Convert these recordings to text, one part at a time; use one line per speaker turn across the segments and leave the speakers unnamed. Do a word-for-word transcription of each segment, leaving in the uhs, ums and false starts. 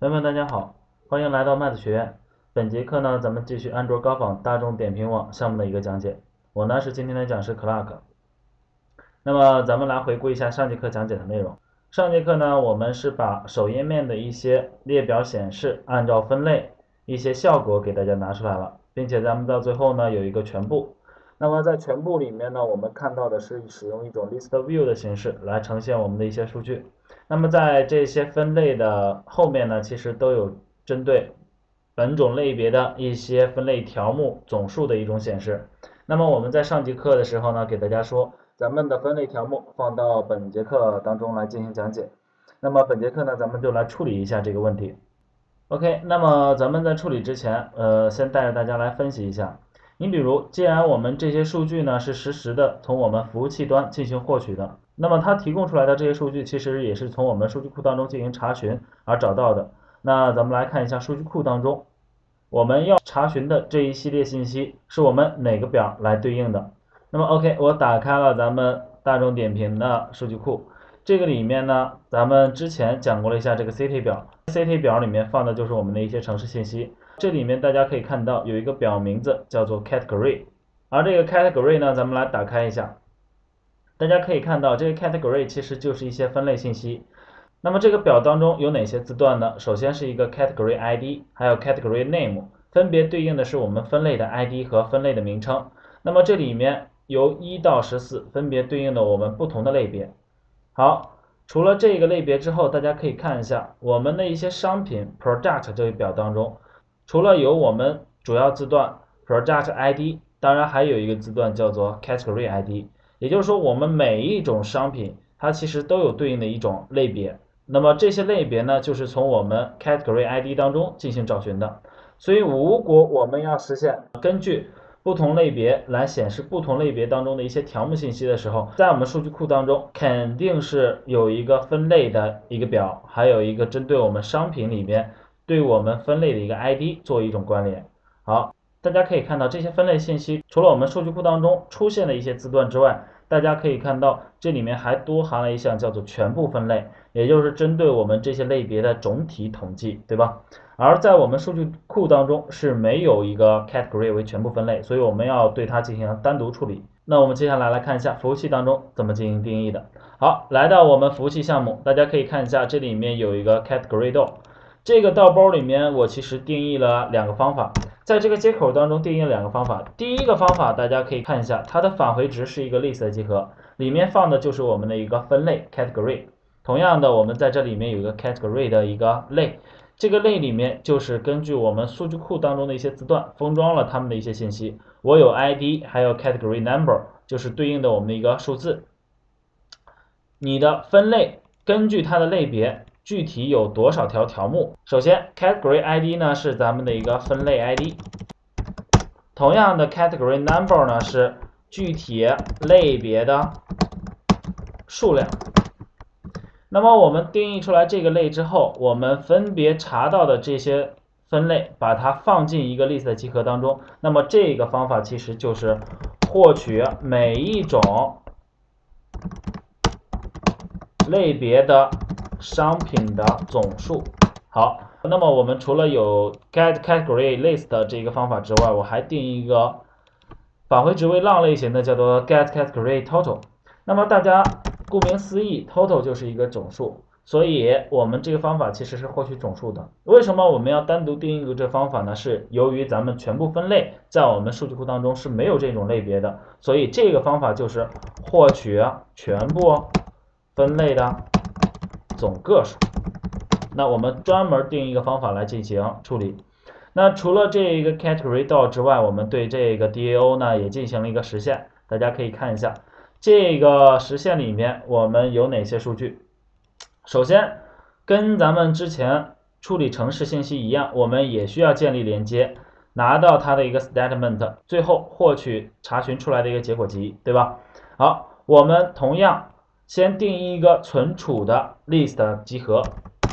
朋友们，大家好，欢迎来到麦子学院。本节课呢，咱们继续安卓高仿大众点评网项目的一个讲解。我呢是今天的讲师 Clark。那么咱们来回顾一下上节课讲解的内容。上节课呢，我们是把首页面的一些列表显示按照分类一些效果给大家拿出来了，并且咱们到最后呢有一个全部。那么在全部里面呢，我们看到的是使用一种 list view 的形式来呈现我们的一些数据。那么在这些分类的后面呢，其实都有针对本种类别的一些分类条目总数的一种显示。那么我们在上节课的时候呢，给大家说咱们的分类条目放到本节课当中来进行讲解。那么本节课呢，咱们就来处理一下这个问题。OK， 那么咱们在处理之前，呃，先带着大家来分析一下。你比如，既然我们这些数据呢是实时的从我们服务器端进行获取的，那么它提供出来的这些数据其实也是从我们数据库当中进行查询而找到的。那咱们来看一下数据库当中，我们要查询的这一系列信息是我们哪个表来对应的？那么 OK， 我打开了咱们大众点评的数据库，这个里面呢，咱们之前讲过了一下这个 City 表 ，City 表里面放的就是我们的一些城市信息。这里面大家可以看到有一个表名字叫做 Category， 而这个 Category 呢，咱们来打开一下，大家可以看到这个 Category 其实就是一些分类信息。那么这个表当中有哪些字段呢？首先是一个 Category I D， 还有 Category Name， 分别对应的是我们分类的 I D 和分类的名称。那么这里面由一到十四分别对应的我们不同的类别。好，除了这个类别之后，大家可以看一下我们的一些商品 Product 这一表当中，除了有我们主要字段 Product I D， 当然还有一个字段叫做 Category I D， 也就是说我们每一种商品它其实都有对应的一种类别，那么这些类别呢就是从我们 Category I D 当中进行找寻的。所以如果我们要实现根据不同类别来显示不同类别当中的一些条目信息的时候，在我们数据库当中肯定是有一个分类的一个表，还有一个针对我们商品里面对我们分类的一个 I D 做一种关联。好，大家可以看到这些分类信息除了我们数据库当中出现的一些字段之外，大家可以看到这里面还多含了一项叫做全部分类，也就是针对我们这些类别的总体统计，对吧？而在我们数据库当中是没有一个 category 为全部分类，所以我们要对它进行单独处理。那我们接下来来看一下服务器当中怎么进行定义的。好，来到我们服务器项目，大家可以看一下这里面有一个 category 道，这个道包里面我其实定义了两个方法，在这个接口当中定义了两个方法。第一个方法大家可以看一下，它的返回值是一个 list 的集合，里面放的就是我们的一个分类 category。同样的，我们在这里面有一个 category 的一个类，这个类里面就是根据我们数据库当中的一些字段封装了它们的一些信息，我有 I D 还有 category number， 就是对应的我们的一个数字。你的分类根据它的类别具体有多少条条目，首先 category I D 呢是咱们的一个分类 I D， 同样的 category number 呢是具体类别的数量。那么我们定义出来这个类之后，我们分别查到的这些分类把它放进一个 list 的集合当中，那么这个方法其实就是获取每一种类别的商品的总数。好，那么我们除了有 get category list 这个方法之外，我还定一个返回值为浪类型的叫做 get category total。那么大家顾名思义 total 就是一个总数，所以我们这个方法其实是获取总数的。为什么我们要单独定义一个这方法呢？是由于咱们全部分类在我们数据库当中是没有这种类别的，所以这个方法就是获取全部分类的总个数。那我们专门定一个方法来进行处理。那除了这个 category 道之外，我们对这个 D A O 呢也进行了一个实现，大家可以看一下这个实现里面我们有哪些数据。首先跟咱们之前处理程式信息一样，我们也需要建立连接，拿到它的一个 statement， 最后获取查询出来的一个结果集，对吧？好，我们同样先定义一个存储的 list 集合，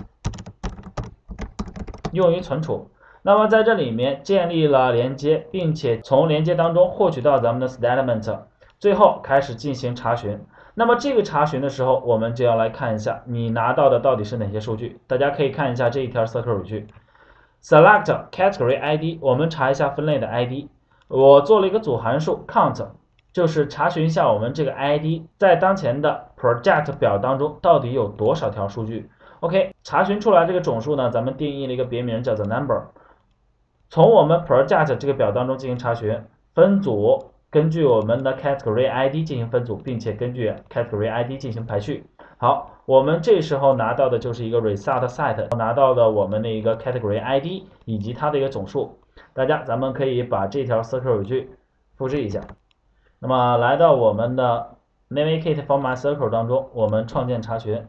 用于存储。那么在这里面建立了连接，并且从连接当中获取到咱们的 statement， 最后开始进行查询。 那么这个查询的时候，我们就要来看一下你拿到的到底是哪些数据。大家可以看一下这一条 circle 语句 ，select category I D， 我们查一下分类的 I D。我做了一个组函数 count， 就是查询一下我们这个 I D 在当前的 project 表当中到底有多少条数据。OK， 查询出来这个总数呢，咱们定义了一个别名叫做 number。从我们 project 这个表当中进行查询，分组。根据我们的 category I D 进行分组，并且根据 category I D 进行排序。好，我们这时候拿到的就是一个 result set， 拿到的我们的一个 category I D 以及它的一个总数。大家咱们可以把这条 circle 语句复制一下。那么来到我们的 navigate for my circle 当中，我们创建查询，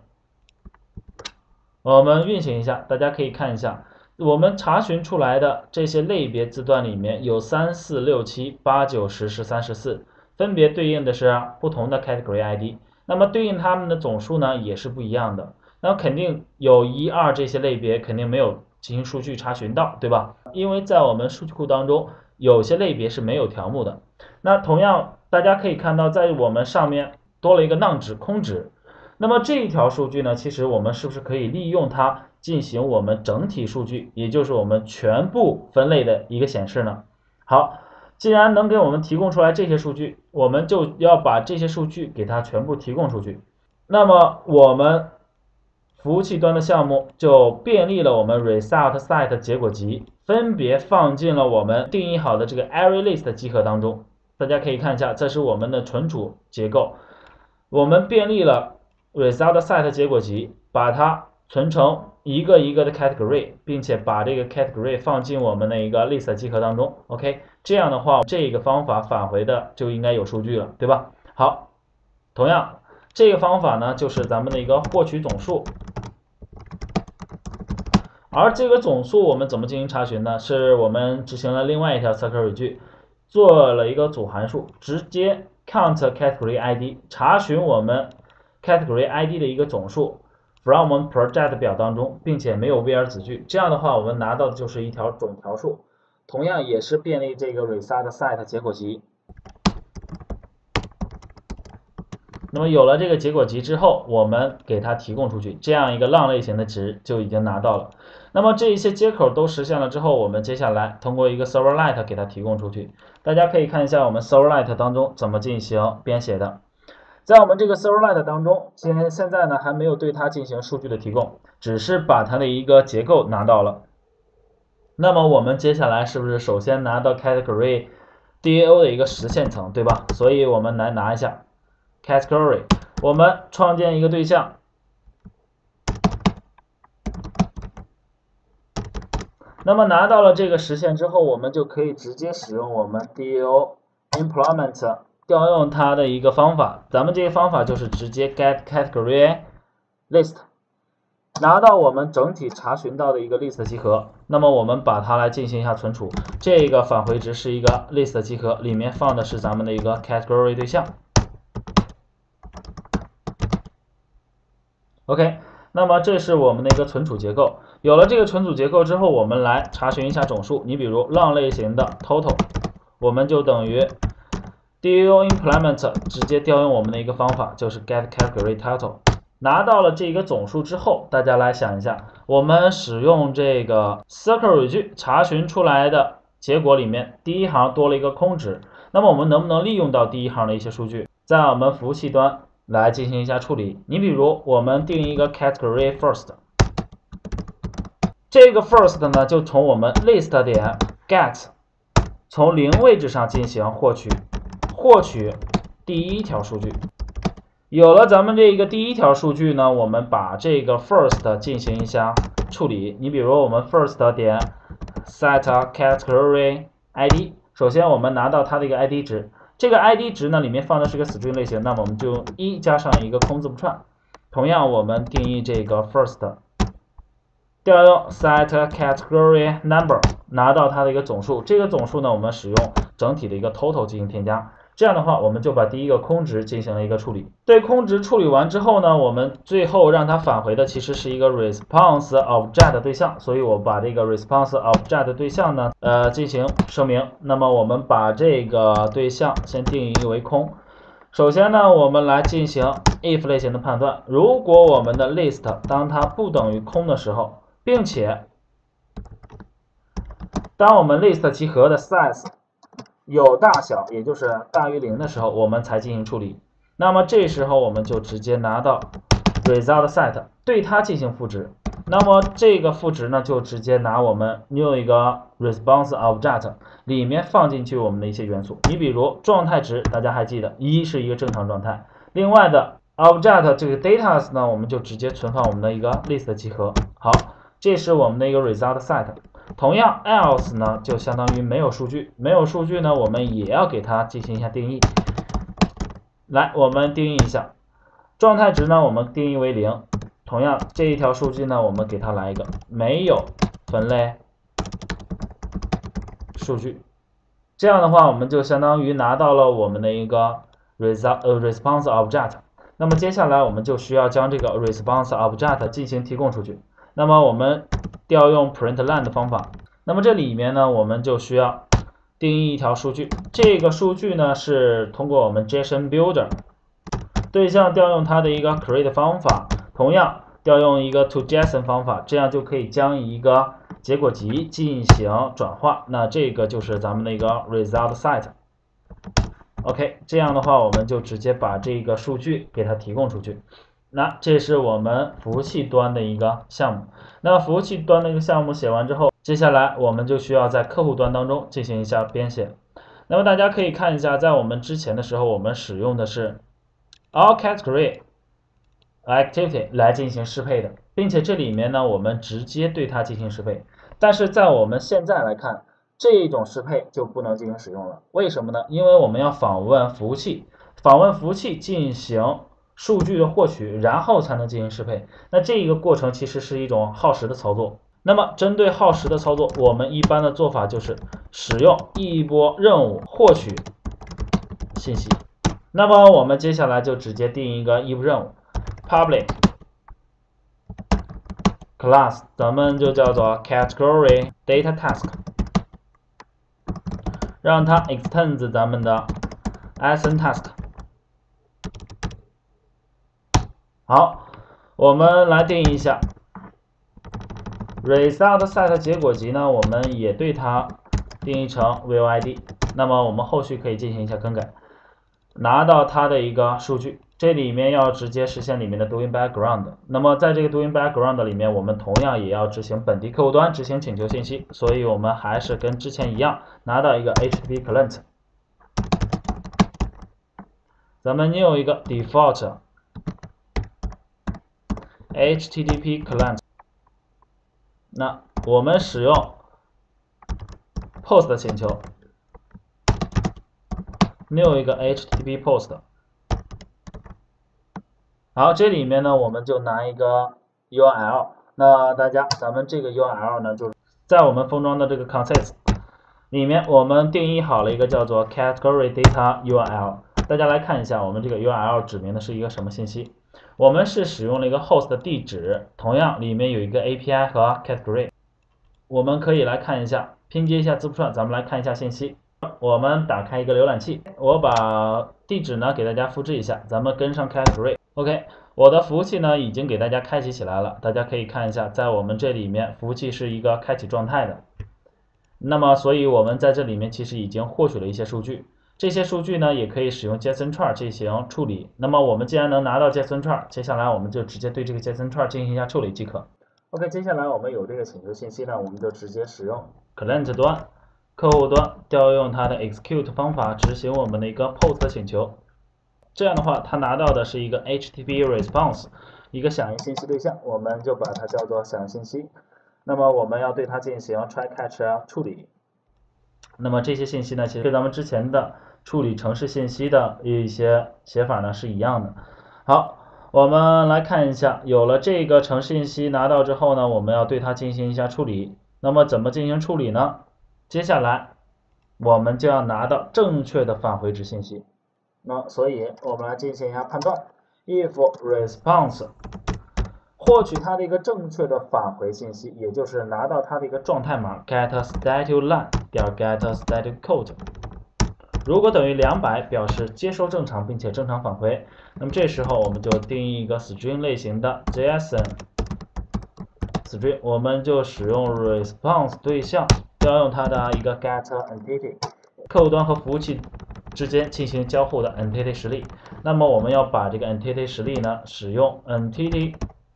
我们运行一下，大家可以看一下。我们查询出来的这些类别字段里面有三、四、六、七、八、九、十、十三、十四，分别对应的是不同的 category I D。那么对应它们的总数呢也是不一样的。那肯定有一、二这些类别肯定没有进行数据查询到，对吧？因为在我们数据库当中，有些类别是没有条目的。那同样，大家可以看到，在我们上面多了一个 none 值，空值。那么这一条数据呢，其实我们是不是可以利用它进行我们整体数据，也就是我们全部分类的一个显示呢？好，既然能给我们提供出来这些数据，我们就要把这些数据给它全部提供出去。那么我们服务器端的项目就便利了我们 result set 结果集，分别放进了我们定义好的这个 ArrayList 集合当中。大家可以看一下，这是我们的存储结构，我们便利了 result set 结果集，把它存成一个一个的 category， 并且把这个 category 放进我们的一个 list 集合当中。OK， 这样的话，这个方法返回的就应该有数据了，对吧？好，同样这个方法呢，就是咱们的一个获取总数。而这个总数我们怎么进行查询呢？是我们执行了另外一条 circle 语句，做了一个组函数，直接 count category I D， 查询我们 category I D 的一个总数 from 我们 project 表当中，并且没有 where 子句。这样的话，我们拿到的就是一条总条数，同样也是便利这个 result set 结果集。那么有了这个结果集之后，我们给它提供出去，这样一个浪类型的值就已经拿到了。那么这一些接口都实现了之后，我们接下来通过一个 serverlet 给它提供出去。大家可以看一下我们 serverlet 当中怎么进行编写的。在我们这个 serverlet 当中，现现在呢还没有对它进行数据的提供，只是把它的一个结构拿到了。那么我们接下来是不是首先拿到 category D A O 的一个实现层，对吧？所以我们来拿一下 category， 我们创建一个对象。那么拿到了这个实现之后，我们就可以直接使用我们 D A O implement 调用它的一个方法。咱们这个方法就是直接 get category list， 拿到我们整体查询到的一个 list 集合。那么我们把它来进行一下存储，这个返回值是一个 list 集合，里面放的是咱们的一个 category 对象。OK， 那么这是我们的一个存储结构。有了这个存储结构之后，我们来查询一下总数。你比如浪类型的 total， 我们就等于 D A O implement 直接调用我们的一个方法，就是 get category total。拿到了这个总数之后，大家来想一下，我们使用这个 circle 语句查询出来的结果里面，第一行多了一个空值。那么我们能不能利用到第一行的一些数据，在我们服务器端来进行一下处理？你比如我们定一个 category first， 这个 first 呢就从我们 list 点 get 从零位置上进行获取，获取第一条数据。有了咱们这个第一条数据呢，我们把这个 first 进行一下处理。你比如我们 first 点 set category I D， 首先我们拿到它的一个 I D 值，这个 I D 值呢里面放的是个 string 类型，那么我们就用一加上一个空字符串。同样我们定义这个 first， 调用 set category number， 拿到它的一个总数，这个总数呢我们使用整体的一个 total 进行添加。这样的话，我们就把第一个空值进行了一个处理。对空值处理完之后呢，我们最后让它返回的其实是一个 response object 对象，所以我把这个 response object 对象呢，呃，进行声明。那么我们把这个对象先定义为空。 首先呢，我们来进行 if 类型的判断。如果我们的 list 当它不等于空的时候，并且当我们 list 集合的 size 有大小，也就是大于零的时候，我们才进行处理。那么这时候我们就直接拿到 result set 对它进行赋值。那么这个赋值呢，就直接拿我们 new 一个 response object 里面放进去我们的一些元素。你比如状态值，大家还记得一是一个正常状态。另外的 object 这个 data 呢，我们就直接存放我们的一个 list 集合。好，这是我们的一个 result set。同样 else 呢，就相当于没有数据。没有数据呢，我们也要给它进行一下定义。来，我们定义一下状态值呢，我们定义为零。同样这一条数据呢，我们给它来一个没有分类数据。这样的话，我们就相当于拿到了我们的一个 result 呃 response object。那么接下来我们就需要将这个 response object 进行提供出去。那么我们调用 println 的方法。那么这里面呢，我们就需要定义一条数据。这个数据呢，是通过我们 JSON Builder 对象调用它的一个 create 方法。同样调用一个 toJSON 方法，这样就可以将一个结果集进行转化。那这个就是咱们的一个 result set。OK， 这样的话我们就直接把这个数据给它提供出去。那这是我们服务器端的一个项目。那服务器端的一个项目写完之后，接下来我们就需要在客户端当中进行一下编写。那么大家可以看一下，在我们之前的时候，我们使用的是 all category activity 来进行适配的，并且这里面呢，我们直接对它进行适配。但是在我们现在来看，这种适配就不能进行使用了。为什么呢？因为我们要访问服务器，访问服务器进行数据的获取，然后才能进行适配。那这一个过程其实是一种耗时的操作。那么针对耗时的操作，我们一般的做法就是使用一波任务获取信息。那么我们接下来就直接定一个异步任务 public class， 咱们就叫做 category data task， 让它 extends 咱们的 async task。好，我们来定义一下 result set 结果集呢，我们也对它定义成 view I D。那么我们后续可以进行一下更改，拿到它的一个数据。这里面要直接实现里面的 doing background。那么在这个 doing background 里面，我们同样也要执行本地客户端执行请求信息，所以我们还是跟之前一样，拿到一个 H T T P client。咱们 new 一个 default H T T P client。那我们使用 post 请求 new 一个 H T T P post。好，这里面呢，我们就拿一个 U R L。那大家，咱们这个 U R L 呢，就是在我们封装的这个 context 里面，我们定义好了一个叫做 category data U R L。大家来看一下，我们这个 U R L 指明的是一个什么信息？我们是使用了一个 host 的地址，同样里面有一个 A P I 和 category。我们可以来看一下，拼接一下字符串，咱们来看一下信息。我们打开一个浏览器，我把地址呢给大家复制一下，咱们跟上 category。OK， 我的服务器呢已经给大家开启起来了，大家可以看一下，在我们这里面服务器是一个开启状态的。那么，所以我们在这里面其实已经获取了一些数据，这些数据呢也可以使用 JSON 串进行处理。那么我们既然能拿到 JSON 串，接下来我们就直接对这个 JSON 串进行一下处理即可。OK， 接下来我们有这个请求信息呢，我们就直接使用 client 端。客户端调用它的 execute 方法执行我们的一个 post 请求，这样的话，它拿到的是一个 H T T P response， 一个响应信息对象，我们就把它叫做响应信息。那么我们要对它进行 try catch 处理。那么这些信息呢，其实跟咱们之前的处理程式信息的一些写法呢是一样的。好，我们来看一下，有了这个程式信息拿到之后呢，我们要对它进行一下处理。那么怎么进行处理呢？接下来我们就要拿到正确的返回值信息。那所以我们来进行一下判断 ，if response 获取它的一个正确的返回信息，也就是拿到它的一个状态码 get static line 点 get static code。 如果等于两百，表示接收正常并且正常返回。那么这时候我们就定义一个 string 类型的 JSON string， 我们就使用 response 对象调用它的一个 get entity， 客户端和服务器之间进行交互的 entity 实例。那么我们要把这个 entity 实例呢，使用 entity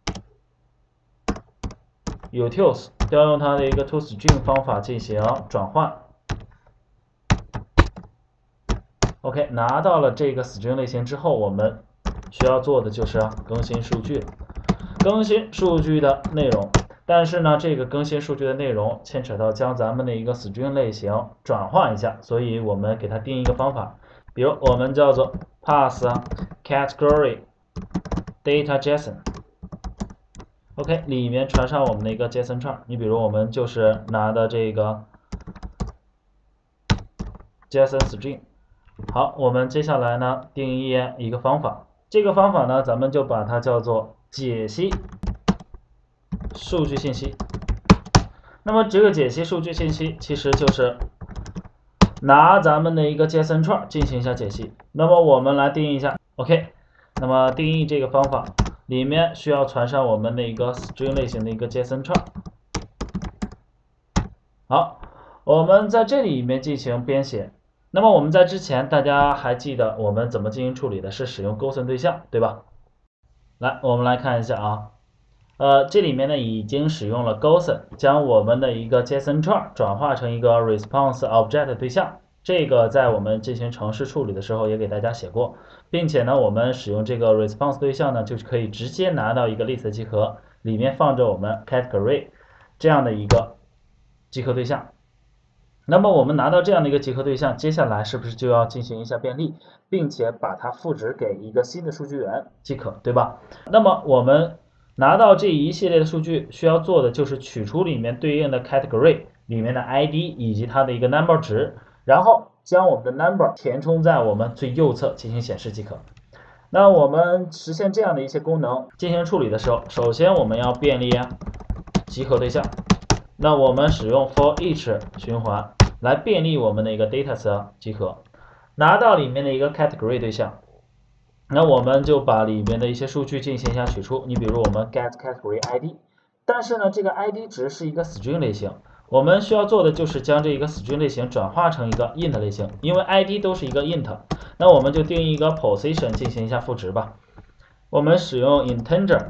utils 调用它的一个 toString 方法进行转换。OK， 拿到了这个 string 类型之后，我们需要做的就是更新数据，更新数据的内容。但是呢，这个更新数据的内容牵扯到将咱们的一个 string 类型转换一下，所以我们给它定一个方法，比如我们叫做 pass category data JSON。OK， 里面传上我们的一个 JSON 串，你比如我们就是拿的这个 JSON string。好，我们接下来呢定义一个方法，这个方法呢咱们就把它叫做解析数据信息。那么这个解析数据信息其实就是拿咱们的一个 JSON 串进行一下解析。那么我们来定义一下 ，OK， 那么定义这个方法里面需要传上我们的一个 string 类型的一个 JSON 串。好，我们在这里面进行编写。那么我们在之前大家还记得我们怎么进行处理的？是使用勾选对象，对吧？来，我们来看一下啊，呃，这里面呢已经使用了勾选，将我们的一个 JSON 串转化成一个 response object 对象。这个在我们进行程式处理的时候也给大家写过，并且呢，我们使用这个 response 对象呢，就可以直接拿到一个 list 集合，里面放着我们 category 这样的一个集合对象。那么我们拿到这样的一个集合对象，接下来是不是就要进行一下便利，并且把它赋值给一个新的数据源即可，对吧？那么我们拿到这一系列的数据，需要做的就是取出里面对应的 category 里面的 I D 以及它的一个 number 值，然后将我们的 number 填充在我们最右侧进行显示即可。那我们实现这样的一些功能进行处理的时候，首先我们要便利集合对象。那我们使用 for each 循环来便利我们的一个 data 集合，拿到里面的一个 category 对象，那我们就把里面的一些数据进行一下取出。你比如我们 get category I D， 但是呢，这个 I D 值是一个 string 类型，我们需要做的就是将这一个 string 类型转化成一个 int 类型，因为 I D 都是一个 int， 那我们就定义一个 position 进行一下赋值吧。我们使用 integer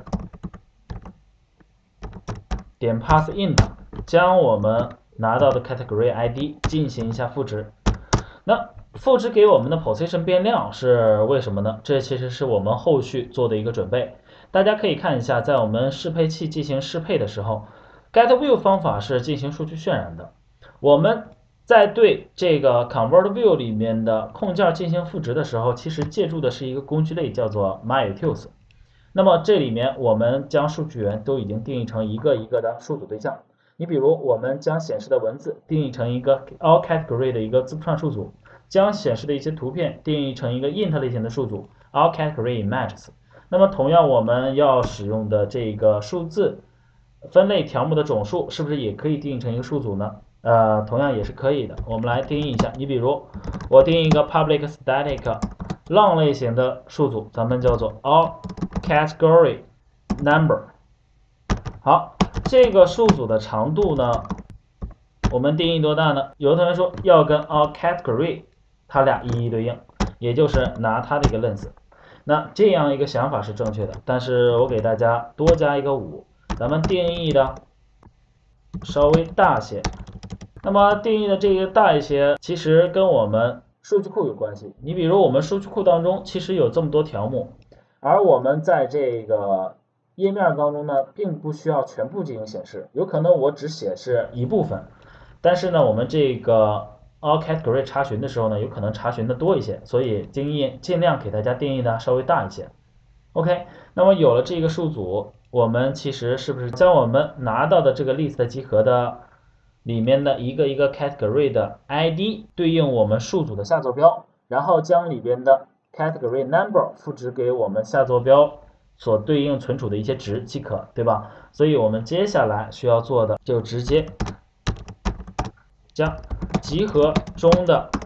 点 pass int。将我们拿到的 category I D 进行一下赋值，那赋值给我们的 position 变量是为什么呢？这其实是我们后续做的一个准备。大家可以看一下，在我们适配器进行适配的时候 ，getView 方法是进行数据渲染的。我们在对这个 convertView 里面的控件进行赋值的时候，其实借助的是一个工具类叫做 myutils。那么这里面我们将数据源都已经定义成一个一个的数组对象。你比如我们将显示的文字定义成一个 all category 的一个字符串数组，将显示的一些图片定义成一个 int 类型的数组 all category images。那么同样我们要使用的这个数字分类条目的总数是不是也可以定义成一个数组呢？呃，同样也是可以的。我们来定义一下，你比如我定义一个 public static long 类型的数组，咱们叫做 all category number。好。这个数组的长度呢，我们定义多大呢？有的同学说要跟 all category 它俩一一对应，也就是拿它的一个 length。那这样一个想法是正确的，但是我给大家多加一个五，咱们定义的稍微大些。那么定义的这个大一些，其实跟我们数据库有关系。你比如我们数据库当中其实有这么多条目，而我们在这个页面当中呢，并不需要全部进行显示，有可能我只显示一部分，但是呢，我们这个 all category 查询的时候呢，有可能查询的多一些，所以定义尽量给大家定义的稍微大一些。OK， 那么有了这个数组，我们其实是不是将我们拿到的这个 list 集合的里面的一个一个 category 的 I D 对应我们数组的下坐标，然后将里边的 category number 赋值给我们下坐标所对应存储的一些值即可，对吧？所以我们接下来需要做的就直接将集合中的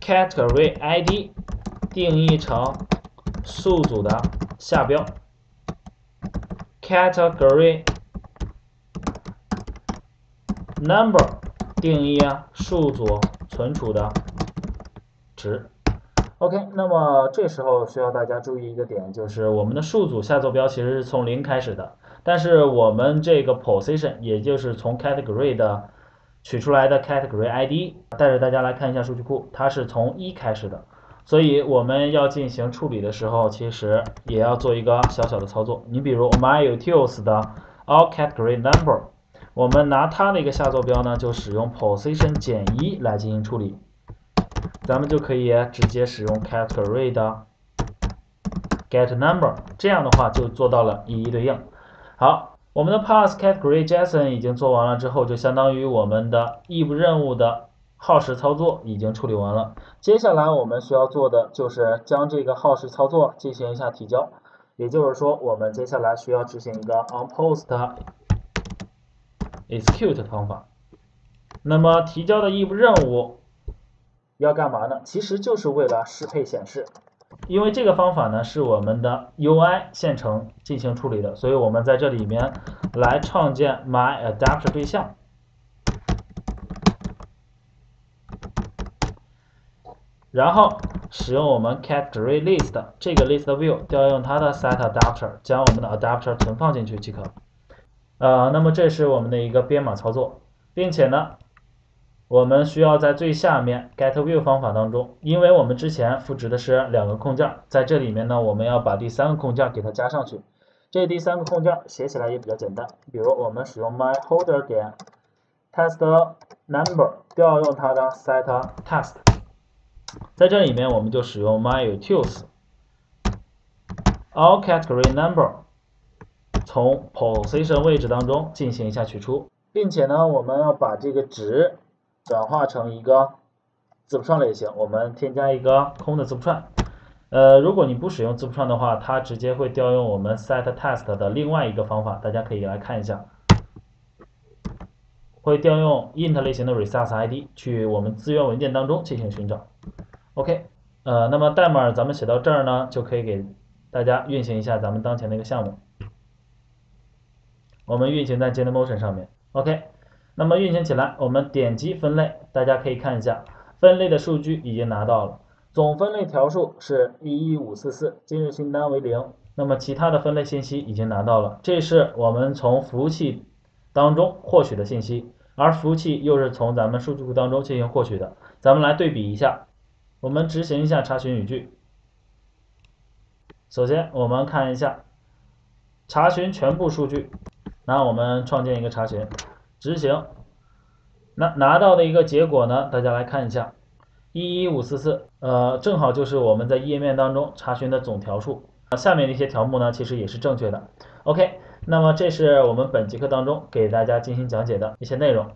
category I D 定义成数组的下标 ，category number 定义啊数组存储的值。OK， 那么这时候需要大家注意一个点，就是我们的数组下坐标其实是从零开始的，但是我们这个 position 也就是从 category 的取出来的 category I D， 带着大家来看一下数据库，它是从一开始的，所以我们要进行处理的时候，其实也要做一个小小的操作。你比如 myutils 的 all category number， 我们拿它的一个下坐标呢，就使用 position 减一来进行处理。咱们就可以直接使用 category 的 get number， 这样的话就做到了一一对应。好，我们的 pass category JSON 已经做完了之后，就相当于我们的异步任务的耗时操作已经处理完了。接下来我们需要做的就是将这个耗时操作进行一下提交，也就是说，我们接下来需要执行一个 onPost execute 的方法。那么提交的异步任务要干嘛呢？其实就是为了适配显示，因为这个方法呢是我们的 U I 线程进行处理的，所以我们在这里面来创建 myAdapter 对象，然后使用我们 category list 这个 list view 调用它的 setAdapter， 将我们的 adapter 存放进去即可。呃，那么这是我们的一个编码操作，并且呢，我们需要在最下面 getView 方法当中，因为我们之前赋值的是两个空件，在这里面呢，我们要把第三个空件给它加上去。这第三个空件写起来也比较简单，比如我们使用 myHolder 点 testNumber 调用它的 setTest， 在这里面我们就使用 myutils all category number 从 position 位置当中进行一下取出，并且呢，我们要把这个值转化成一个字符串类型，我们添加一个空的字符串。呃，如果你不使用字符串的话，它直接会调用我们 setTest 的另外一个方法，大家可以来看一下，会调用 int 类型的 resource I D 去我们资源文件当中进行寻找。OK， 呃，那么代码咱们写到这儿呢，就可以给大家运行一下咱们当前的一个项目。我们运行在 JNMotion 上面。OK。那么运行起来，我们点击分类，大家可以看一下，分类的数据已经拿到了，总分类条数是一一五四四，今日新单为零。那么其他的分类信息已经拿到了，这是我们从服务器当中获取的信息，而服务器又是从咱们数据库当中进行获取的。咱们来对比一下，我们执行一下查询语句。首先我们看一下查询全部数据，那我们创建一个查询。执行，那拿到的一个结果呢，大家来看一下，一一五四四，呃，正好就是我们在页面当中查询的总条数。下面的一些条目呢，其实也是正确的。OK， 那么这是我们本节课当中给大家进行讲解的一些内容。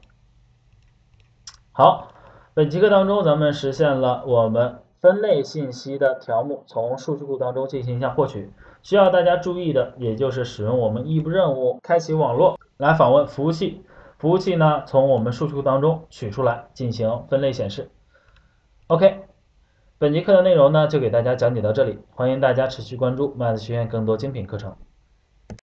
好，本节课当中咱们实现了我们分类信息的条目从数据库当中进行一下获取。需要大家注意的，也就是使用我们异步任务开启网络来访问服务器。服务器呢，从我们数据库当中取出来进行分类显示。OK， 本节课的内容呢就给大家讲解到这里，欢迎大家持续关注麦子学院更多精品课程。